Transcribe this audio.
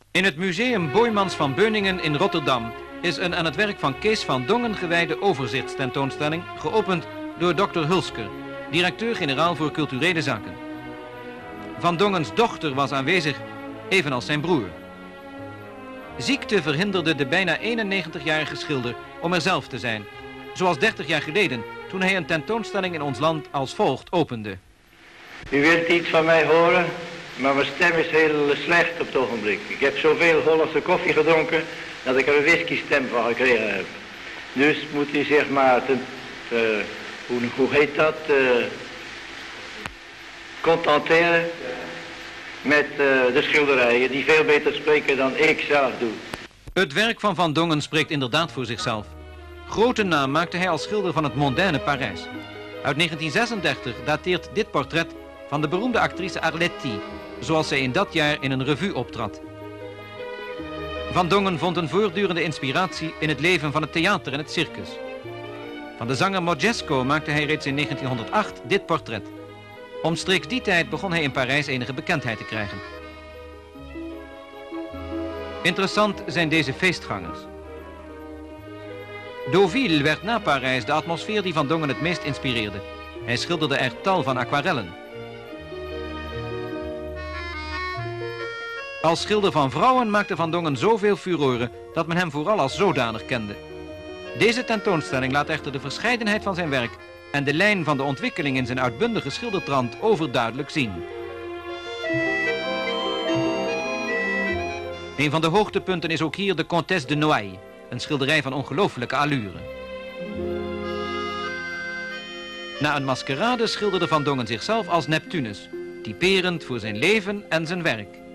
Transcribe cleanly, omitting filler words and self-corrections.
In het museum Boijmans van Beuningen in Rotterdam is een aan het werk van Kees van Dongen gewijde overzichtstentoonstelling geopend door Dr. Hulsker, directeur-generaal voor culturele zaken. Van Dongens dochter was aanwezig, evenals zijn broer. Ziekte verhinderde de bijna 91-jarige schilder om er zelf te zijn, zoals 30 jaar geleden toen hij een tentoonstelling in ons land als volgt opende. U wilt iets van mij horen, maar mijn stem is heel slecht op het ogenblik. Ik heb zoveel Hollandse koffie gedronken dat ik er een whisky-stem van gekregen heb. Dus moet u zeg maar, hoe heet dat, contenteren met de schilderijen die veel beter spreken dan ik zelf doe. Het werk van Van Dongen spreekt inderdaad voor zichzelf. Grote naam maakte hij als schilder van het mondaine Parijs. Uit 1936 dateert dit portret van de beroemde actrice Arletty, zoals zij in dat jaar in een revue optrad. Van Dongen vond een voortdurende inspiratie in het leven van het theater en het circus. Van de zanger Modjesko maakte hij reeds in 1908 dit portret. Omstreeks die tijd begon hij in Parijs enige bekendheid te krijgen. Interessant zijn deze feestgangers. Deauville werd na Parijs de atmosfeer die Van Dongen het meest inspireerde. Hij schilderde er tal van aquarellen. Als schilder van vrouwen maakte Van Dongen zoveel furoren dat men hem vooral als zodanig kende. Deze tentoonstelling laat echter de verscheidenheid van zijn werk en de lijn van de ontwikkeling in zijn uitbundige schildertrand overduidelijk zien. Een van de hoogtepunten is ook hier de Comtesse de Noailles, een schilderij van ongelooflijke allure. Na een maskerade schilderde Van Dongen zichzelf als Neptunus, typerend voor zijn leven en zijn werk.